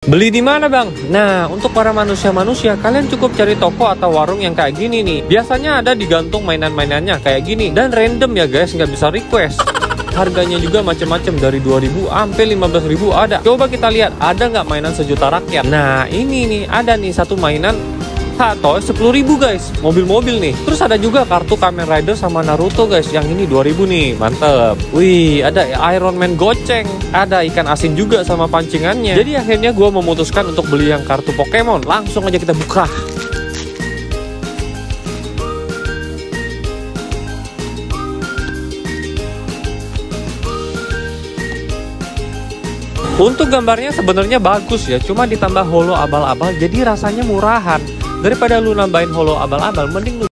Beli di mana bang? Nah, untuk para manusia-manusia, kalian cukup cari toko atau warung yang kayak gini nih. Biasanya ada digantung mainan-mainannya kayak gini. Dan random ya guys, nggak bisa request. Harganya juga macam-macam dari 2.000 sampai 15.000 ada. Coba kita lihat, ada nggak mainan sejuta rakyat? Nah, ini nih, ada nih satu mainan atau 10.000 guys, mobil-mobil nih. Terus ada juga kartu Kamen Rider sama Naruto guys, yang ini 2.000 nih, mantep. Wih, ada Iron Man goceng, ada ikan asin juga sama pancingannya. Jadi akhirnya gue memutuskan untuk beli yang kartu Pokemon. Langsung aja kita buka. Untuk gambarnya sebenarnya bagus ya, cuma ditambah holo abal-abal jadi rasanya murahan. Daripada lu nambahin holo abal-abal, mending lu